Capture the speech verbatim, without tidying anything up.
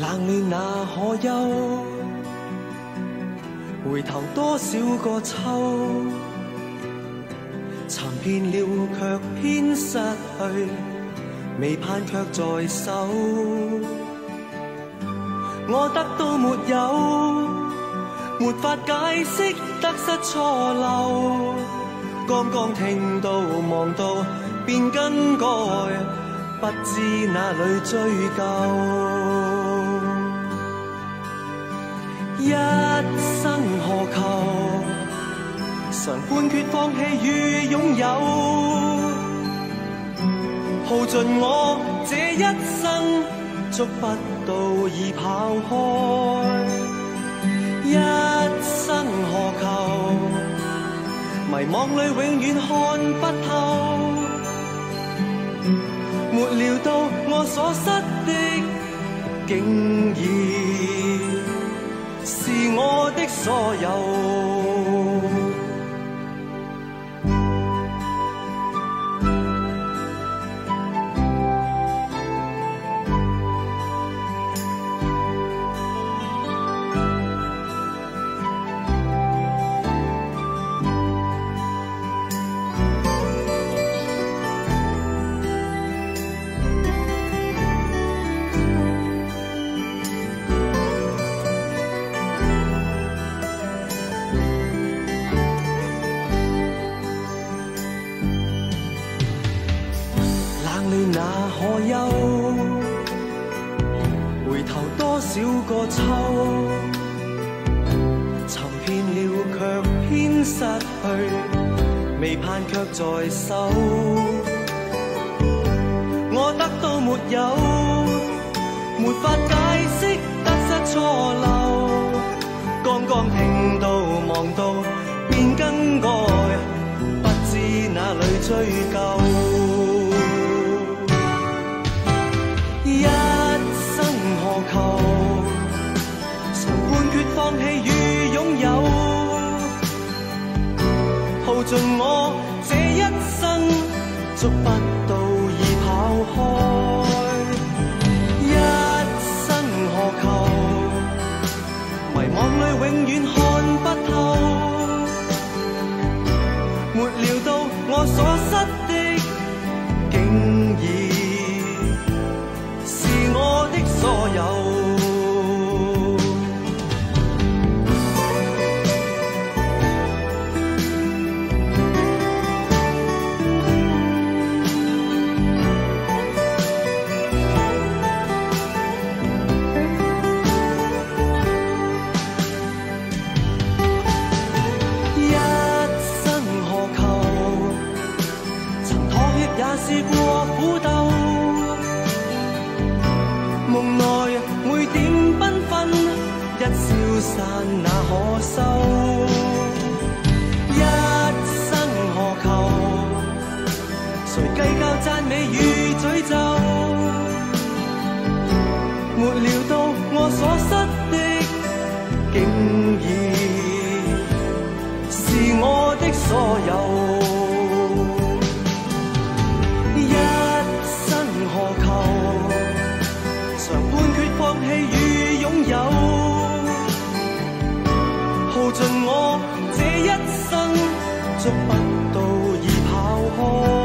冷了那可休？回頭多少個秋，尋遍了卻偏失去，未盼卻在手。我得到沒有，沒法解釋得失錯漏。剛剛聽到望到便更改，不知哪裏追究。一生何求？常判決放棄與擁有，耗盡我這一生，捉不到已跑開。一生何求？迷惘裏永遠看不透，沒料到我所失的，竟然是我的所有。那可休？回頭多少個秋，尋遍了卻偏失去，未盼卻在手。我得到沒有，沒法解釋得失錯漏。剛剛聽到望到便更改，不知哪裏追究。一生何求？常判決放棄與擁有，耗盡我這一生，捉不到已跑開。一生何求？迷惘裏永遠看不透，沒料到我所失的，竟然我的所有。一生何求？曾妥協也試過苦鬥，夢內每點繽紛，一消散那可收？一生何求？誰計較讚美與詛咒？沒料到我所失的，竟然是我的所有。一生何求？常判決放棄與擁有，耗盡我這一生，捉不到已跑開。